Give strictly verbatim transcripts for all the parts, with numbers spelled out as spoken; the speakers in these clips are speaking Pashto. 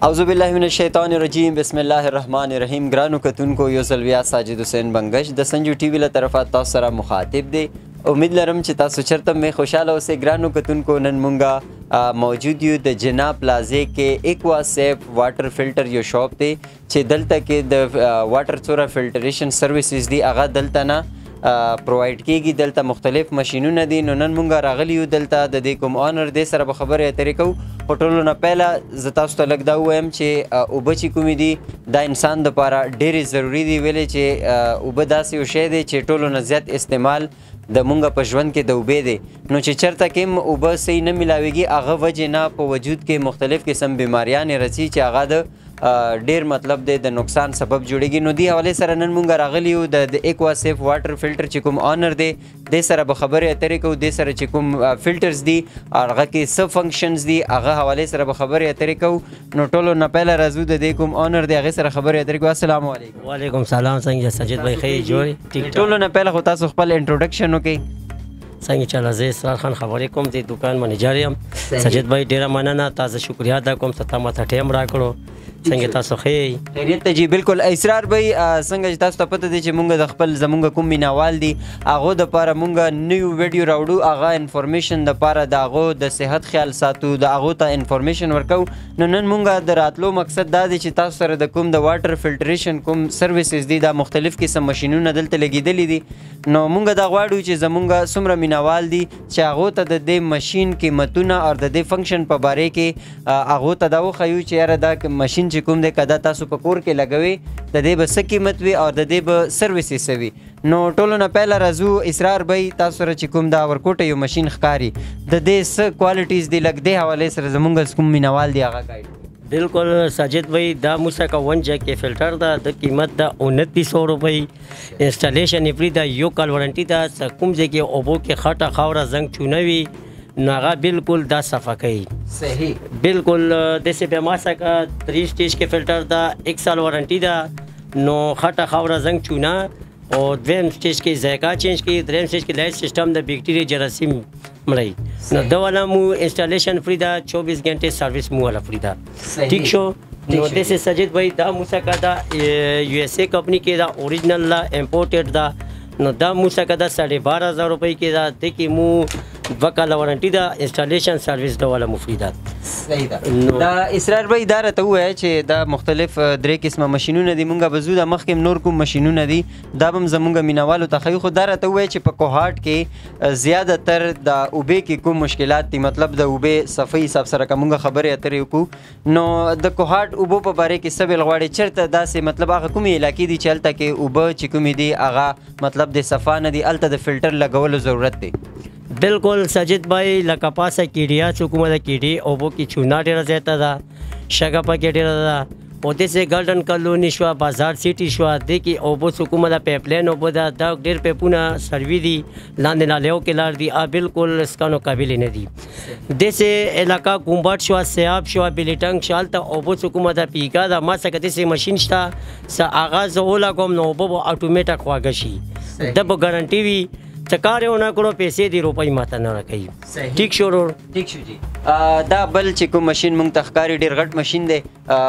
اعوذ بالله من الشیطان الرجیم بسم الله الرحمن الرحیم. ګرانو کتونکو یو ځل بیا ساجد حسین بنګش د سنجو ټي وي له طرفه تاسو سره مخاطب دی. امید لرم چې تاسو چرته مې خوشحاله اوسئ. ګرانو کتونکو نن مونږه موجود یو د جنا پلازې کې ایکوا سیف واټر فلټر یو شاپ دی چې دلته کې د واټر څوره فلټریشن سرویسز دي هغه دلته نه پرووایډ کیږي. دلته مختلف ماشینونه دي. نو نن مونږ راغلی یو دلته د دې کوم آنر دی سره به خبرې اترې کوو. خو ټولو نه پیله زه تاسو ته لږ دا ووایم چې اوبه چې کومې دي دا انسان دپاره ډېرې ضروري دي، ولې چې اوبه داسې یو شی دی چې ټولو نه زیات استعمال د مونږ په ژوند کې د اوبې دی. نو چې چېرته کې هم اوبه صحیح نه میلاویږي هغه وجې نه په وجود کې مختلف قسم بیماریانې رسي چې هغه د ډیر مطلب دی د نقصان سبب جوړیږي. نو دې حوالې سره نن مونږ راغلی یو د ایکوا سیف واټر فلټر چې کوم آنر دی دې سره به خبرې اترې کوو. دې سره چې کوم فلټرز دي هغه کې څه فنکشنز دي هغه حوالې سره به خبرې اترې کوو. نو ټولو نه پیله راځو د دې کوم آنر دی هغې سره خبرې اترې کوو. السلام علیکم. وعلیکم سلام. څنګه سجید بھائی ښه جوړ؟ ټولو نه پیله خو تاسو خپل انټروډکشن وکړئ. څنګه چل زه اسرار خان خبرې کوم د دکان منیجر یم. سجید بھائی ډیره مننه، تاسو شکریا ادا کوم چې تا ماته ټایم راکړو. څنګه تاسو ښه؟ خیریت ته جی بالکل. اسرار بھائی څنګه چې تاسو ته پته دی چې مونږ د خپل زمونږ کوم مینوال دي هغو دپاره مونږ نوی ویډیو راوړو، هغه انفارمیشن دپاره د هغو د صحت خیال ساتو، د هغو ته انفارمیشن ورکوو. نو نن مونږ د راتلو مقصد دا دی چې تاسو سره د کوم د واټر فلټریشن کوم سرویسز دي دا مختلف قسم ماشینونه دلته لګېدلي دي. نو مونږ دا غواړو چې زمونږ څومره مینوال دي چې هغو ته د دې ماشین قیمتونه او د دې فنکشن په باره کې هغو ته دا وښیو چې یاره دا ماشین چې کوم دی که دا تاسو په کور کې لګوئ د دې به څه قیمت وي او د دې به سروسې څه وي. نو ټولو نه پیله راځو اسرار بھائی تاسو سره چې کوم دا ورکوټه یو ماشین ښکاري د دې څه کوالټیز دي لږ دې حوالې سره زمونږ کوم مینوال دي هغه گایډ. बिल्कुल साजिद भाई दा मूसा का वन जैक के फिल्टर दा द कीमत दा उनतीस सौ रुपये इंस्टॉलेशन फ्री दा यो कल वारंटी दा सकुम जे के ओबो के खटा खावरा जंग चुनवी नागा बिल्कुल दा सफ़ा कई सही बिल्कुल जैसे बेमासा का थ्री स्टेज के फिल्टर दा एक साल वारंटी दा नो खटा खावरा जंग चुना और द्वेम स्टेज के जायका चेंज की द्वेम स्टेज के लाइट सिस्टम द बैक्टीरिया जरासीम मलाई न दवाला मु इंस्टॉलेशन फ्री दा चौबीस घंटे सर्विस मु वाला फ्री दा ठीक शो. नो जैसे सजिद भाई दा मूसा का दा यूएसए कंपनी के दा ओरिजिनल दा इम्पोर्टेड दा नो दा मूसा का दा साढ़े बारह हज़ार रुपये के दा देखिए मु वकाला वारंटी दा इंस्टॉलेशन सर्विस दा वाला मुफ्री दा. صحیح ده. دا اسرار بھائی دا راته ووایه چې دا مختلف درې قسمه ماشینونه دي. مونږ به ځو دا مخکې نور کوم ماشینونه دي دا به هم زمونږ مینوالو ته ښیو. خو دا راته ووایه چې په کوهاټ کې زیاده تر د اوبې کې کوم مشکلات دي، مطلب د اوبې صفۍ حساب سره که مونږ خبرې اترې وکړو نو د کوهاټ اوبو په باره کې څه بیل غواړي چېرته داسې مطلب هغه کومې علاقې دي چې هلته کې اوبه چې کومې دي هغه مطلب د صفا نه دي هلته د فلټر لګولو ضرورت دی. बिल्कुल सजिद भाई लका पासा कीड़िया चुकुमा दा कीड़ी ओबो की चूना डेरा जाता था शगपा के डेरा था ओदे से गार्डन कॉलोनी शवा बाजार सिटी शवा देखी ओबो चुकुमा दा पेपलेन ओबो दा दा डेर पे पुना सर्वी दी लांदे नालेओ के लार दी आ बिल्कुल इसका काबिल ने दी देसे इलाका कुंबाट शवा सेआब शवा बिलिटंग शालता ओबो चुकुमा दा पीका दा मा सकते से मशीन शता सा आगाज ओला कोम नो ओबो ऑटोमेटिक वागशी दब गारंटी भी चकारे होना करो पैसे दी रुपये माता न रखी. ठीक शो रो ठीक शो जी. دا بل چې کوم ماشین مونږ ته ښکاري ډېر غټ ماشین دی.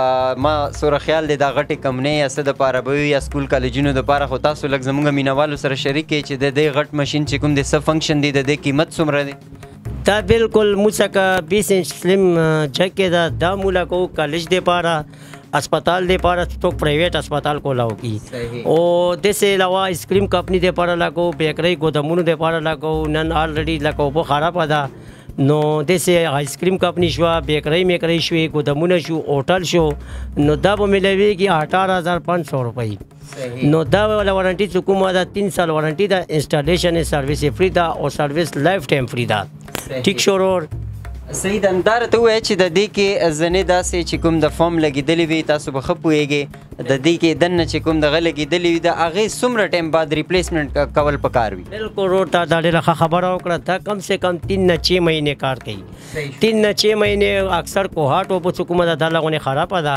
ما سوره خیال دی دا غټې کمپنۍ یا څه دپاره به وي یا سکول کالجونو دپاره. خو تاسو لږ زموږ مینوالو سره شریک کړئ چې د دې غټ ماشین چې کوم دی څه فنکشن دی د دې قیمت څومره دی؟ دا بالکل موسا کا بیس انچ سلم جگ کے دا دا مولا کو کالج دے پارا اسپتال دے پارا تو پرائیویٹ اسپتال کو لاؤ کی اور دیسے علاوہ آئس کریم کمپنی دے پارا لاگو بیکری گودامونو دے پارا لاگو نن آلریڈی لاگو بو خراب ادا نو دیسے آئس کریم کمپنی شوا بیکری میکری شوی گودامونو شو ہوٹل شو نو دا بو ملوی کی اٹھارہ ہزار پانچ سو روپئے. نو دا والا وارنٹی چکوما دا تین سال وارنٹی دا انسٹالیشن سروس فری دا اور سروس لائف ټایم فری دا. ٹھیک شورور صحیح ده. دا راته ووایه چې د دې کې زنې داسې چې کوم د فوم لګېدلې وي تاسو به ښه پوهېږئ د دې کې دننه چې کوم دغه لګېدلې وي د هغې څومره ټایم بعد ریپلیسمنټ کول پکار وي؟ بالکل روډ تا دا ډېره ښه خبره وکړه. دا کم سے کم تین نه چھ مہینے کار کوي. تین نه چھ مہینے اکثر کوهاټ اوبه چې کومه ده دا لغونې خرابه ده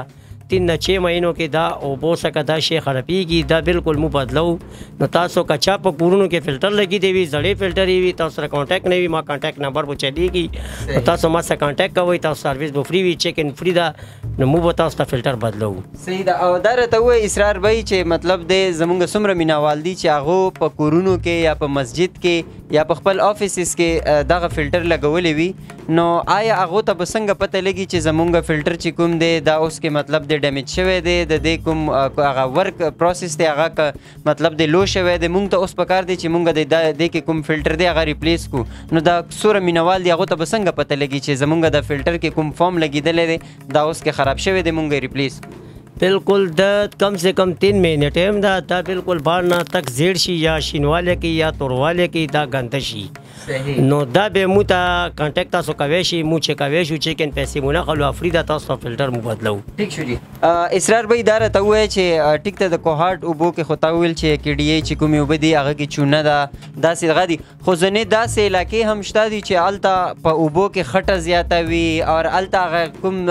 تین نه چھ مهینو کې دا اوبو څخه دا شی خرابېږي دا بالکل مو بدلو نو تاسو که چا په کورونو کې فلټر لګي دی وي زړې فلټر وي تاسو سره کانټیکټ نه وي ما کانټیکټ نمبر به چلیږي نو تاسو ما سره کانټیکټ کوئ تاسو سروس به فری وي چیک ان فری دا نو مو به تاسو ته فلټر بدلو. صحیح ده. او دا راته ووایي اسرار بھائی چې مطلب دی زمونږ څومره مینهوال دي چې هغو په کورونو کې یا په مسجد کې یا په خپل آفیسز کې دغه فلټر لګولی وي نو آیا هغو ته به څنګه پته لګي چې زمونږ فلټر چې کوم دی دا اوس کې مطلب دی ډیمیج شوی دی د دې کوم هغه ورک پروسس دی هغه که مطلب دی لو شوی دی مونږ ته اوس پکار دی چې مونږ د دې کې کوم فلټر دی هغه ریپلیس کو نو دا څومره مینهوال دي هغو ته به څنګه پته لګي چې زمونږ د فلټر کې کوم فارم لګېدلی دی دا اوس کې خراب شوی دی مونږ یې ریپلیس کو؟ بالکل د کم سے کم تین مہینے ٹائم دا دا بالکل بار نہ تک زیڑ شي یا شینواله کې یا تورواله کې دا ګنده شي نو دا به مو ته کانټیکټ تاسو کوي شي مو چې کوي شو چې کین پیسې مونږ خلو افریدا تاسو فلټر مو بدلو. ٹھیک شو جی. اسرار بھائی دا راته وایي چې ټیک ته د کوهارت اوبو کې خو تا ویل چې کې ډي ای چې کومې اوبه دي هغه کې چونه ده داسې دغه دي خو ځینې داسې علاقې هم شته دي چې هلته په اوبو کې خټه زیاته وي او هلته هغه کوم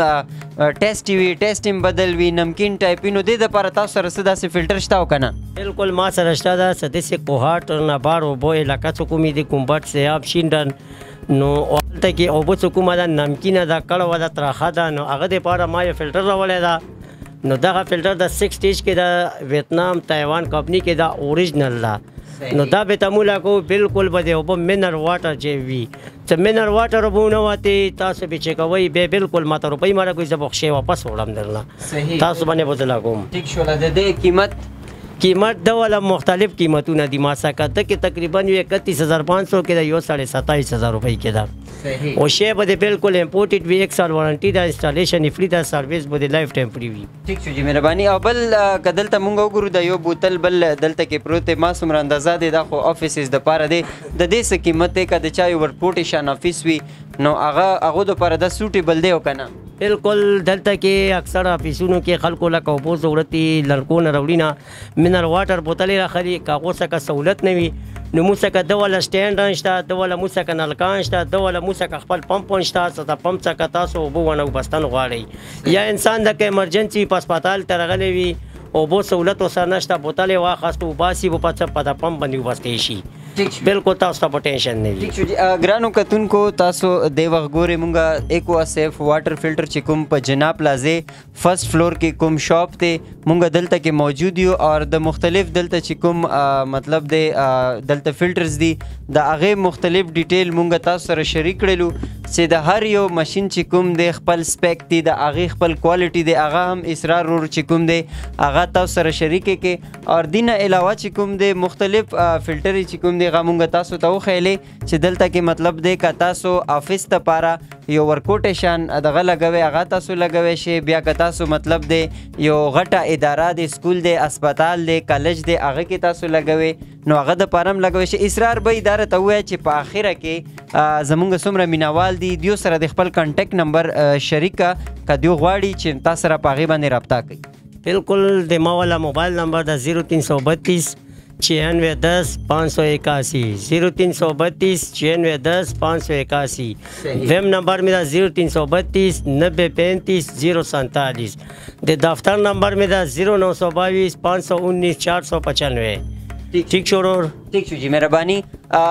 ټیسټ وي ټیسټ هم بدل وي نمکین ټایپي نو دې دپاره تاسو سره څه داسې فلټر شته او که نه؟ بالکل ما سره شته ده څه داسې کوهارت نه بار اوبو علاقه څه کومې دي کومبټ سیاب شینډن نو هلته کې اوبه څه کومه ده نمکینه ده کړه ده ترخه ده نو هغه دپاره ما یو فلټر راولی ده نو دغه فلټر د سکس سټیج کې د ویتنام تایوان کمپنی کې دا اوریجنل ده نو دا به تمولا کو بالکل به د اوبه منرل واټر چې وي چې منرل واټر به ونه واتې تاسو به چې کوئ بیا بالکل ماته روپۍ ماته کوئ زه به خشې واپس وړم درله تاسو باندې بدله کوم. ٹھیک شوله. د دې قیمت قیمت د والا مختلف قیمتونه دي ما څخه ته کې تقریبا یو اکتیس هزار پانچ سو کې ده یو ساڑھے ستائیس هزار روپۍ کې ده او شی به بالکل امپورټډ وي ایک سال وارنټي ده انسټالیشن فری ده سروس به لایف ټایم فری وي. ټیک شو جی مهرباني. او بل که دلته مونږ وګورو د یو بوتل بل دلته کې پروت دی ما څومره اندازه دی دا خو آفیسز دپاره دی د دې څه قیمت دی که د چا یو ورپورټ شان آفیس وي نو هغه هغو دپاره دا سوټیبل دی او که نه؟ بالکل دلته کې اکثر آفیسونو کې خلکو لکه اوبو ضرورت دي لړکو نه راوړي نه منرل واټر بوتلې راخلي که هغو څخه سهولت نه وي نو موږ څخه د والا سټینډ شته د والا موږ څخه نلکان شته د والا موږ څخه خپل پمپ شته څه د پمپ څخه تاسو اوبه ونه وبستن غواړئ یا انسان د که ایمرجنسي په هسپتال ته راغلی وي اوبو سهولت ورسره نشته بوتلې واخیستو وباسي به په په د پمپ باندې وبستی شي بالکل تاسو ته په ټینشن نه وي. ګرانو کتونکو تاسو دې وخت ګورئ مونږ ایکوا سیف واټر فلټر چې کوم په جنا پلازې فرسټ فلور کې کوم شاپ دی مونږ دلته کې موجود یو او د مختلف دلته چې کوم مطلب دی دلته فلټرز دي د هغې مختلف ډیټیل مونږ تاسو سره شریک کړلو چې د هر یو ماشین چې کوم دی خپل سپیک دی د هغې خپل کوالټي دی هغه هم اسرار ور چې کوم دی هغه تاسو سره شریک کې او دې نه علاوه چې کوم دی مختلف فلټر چې کوم دی هغه مونږ تاسو ته وښیلې چې دلته کې مطلب دی که تاسو آفیس دپاره یو ورکوټ شان دغه لګوئ هغه تاسو لګوی شئ بیا که تاسو مطلب دی یو غټه اداره دی سکول دی اسپتال دی کالج دی هغه کې تاسو لګوئ نو هغه دپاره هم لګوی شئ. اسرار بھائی دا راته ووایه چې په آخره کې زمونږ څومره مینهوال دي دیو سره د خپل کانټیکټ نمبر شریک که که دیو غواړي چې تا سره په هغې باندې رابطه کوي. بالکل د ما والا موبایل نمبر ده زیرو تین سو بتیس چھیانوے دس پانچ سو اکاسی زیرو تین سو بتیس چھیانوے دس پانچ سو اکاسی ویم نمبر میرا زیرو تین سو بتیس نبے پینتیس زیرو سینتالیس د دفتر نمبر میرا زیرو نو سو باईस پانچ سو انیس چار سو پچانوے. ٹھیک شو ورور ٹھیک شو جی مهرباني.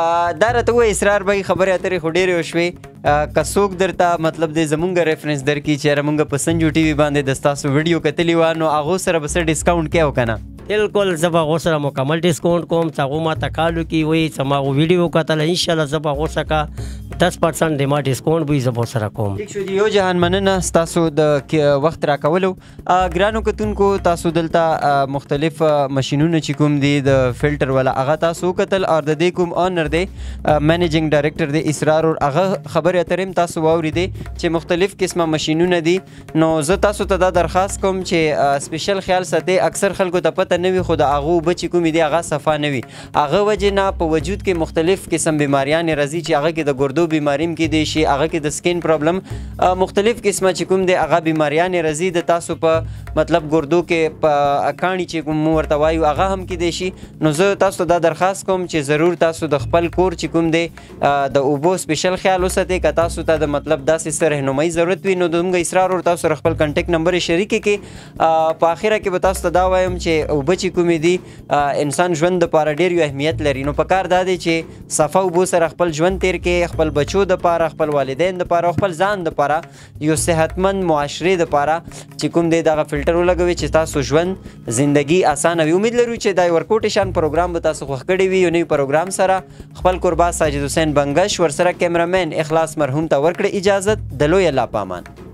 دا راته ووایه اسرار بھائی خبرې اترې خو ډېرې وشوې که څوک درته مطلب دی زمونږ ریفرنس درکړي چې یاره مونږ په سنجو ټي وي باندې د ستاسو ویډیو کتلي وه نو هغو سره به څه ډسکاونټ کوې او که نه؟ بالکل زه به هغو سره مکمل ډسکاونټ کوم چې هغو ماته کال وکړي وایي چې ما هغو ویډیو وکتله انشاءالله زه به هغو څخه دس پرسنټ د ما ډسکاونټ به وي زه به ورسره کوم. ټیک شو جي یو جهان مننه ستاسو د وخت راکولو. ګرانو کتونکو تاسو دلته مختلف ماشینونه چې کوم دي د فلټر والا هغه تاسو وکتل او د دې کوم آنر دی منیجنګ ډایرکټر دی اسرار اور هغه خبرې اترې هم تاسو واورېدې چې مختلف قسمه ماشینونه دي نو زه تاسو ته دا درخواست کوم چې سپیشل خیال ساتئ اکثر خلکو ته پته ټوله نه وي خو د هغه اوبه چې کومې دي هغه صفا نه وي. هغه وجې نه په وجود کې مختلف قسم بیماریان راځي چې هغه کې د ګردو بیماری هم کیدی شي، هغه کې د سکین پرابلم، مختلف قسمه چې کوم دی هغه بیماریان راځي د تاسو په مطلب ګردو کې په اکاڼي چې کوم ورته وایو هغه هم کیدی شي. نو زه تاسو ته دا درخواست کوم چې ضرور تاسو د خپل کور چې کوم دی د اوبو سپیشل خیال وساتئ. که تاسو ته د مطلب داسې څه رهنمایي ضرورت وي نو زموږ اصرار ور تاسو خپل کنټیکټ نمبر شریک کړئ. په اخره کې به تاسو ته دا وایم چې اوبه چې کومې دي انسان ژوند دپاره ډېر یو اهمیت لري. نو پکار دا دی چې صفا اوبو سره خپل ژوند تیر کړئ، خپل بچو دپاره، خپل والدین دپاره، خپل ځان دپاره، یو صحتمند معاشرې دپاره چې کوم دی دغه فلټر ولګوئ چې تاسو ژوند زندگی اسانه وي. امید لرو چې دا ورکوټ شان پروګرام به تاسو خوښ کړی وي. یو نوي پروګرام سره خپل قربا ساجد حسین بنگش ورسره کیمرامین اخلاص مرحوم ته ورکړه اجازت. د لوی الله پامان.